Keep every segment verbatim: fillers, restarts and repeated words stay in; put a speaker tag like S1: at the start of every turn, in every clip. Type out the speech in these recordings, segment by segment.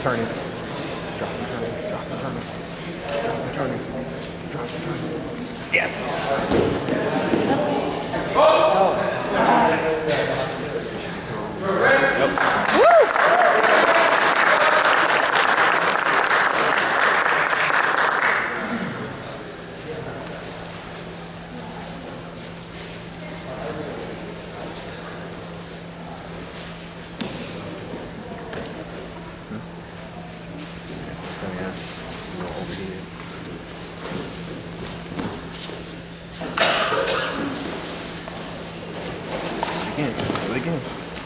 S1: turning, drop and turning, drop and turning, drop and turning, drop and turning. Yes. Oh. Yep. Woo! So yeah, a little overheated. Do it again. Do it again.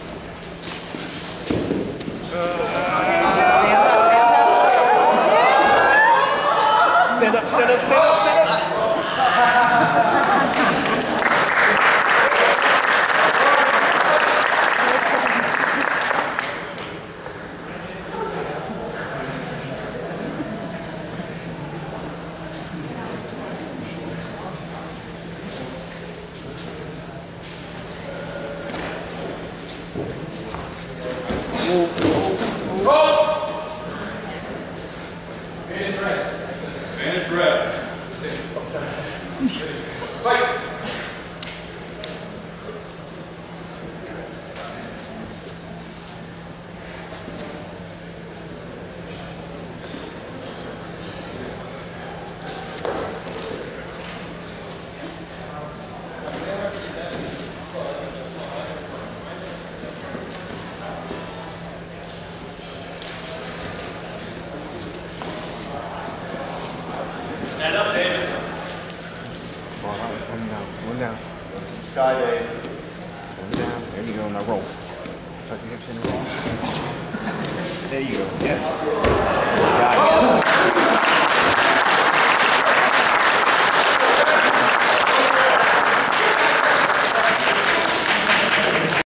S1: Stand up, stand up, stand up, stand up.
S2: Advantage rep. Fight. Stand up, David.
S1: One down, one down.
S2: Sky, Dave.
S1: One down. There you go, now roll. Tuck your hips in and roll. There you go, yes. Got it.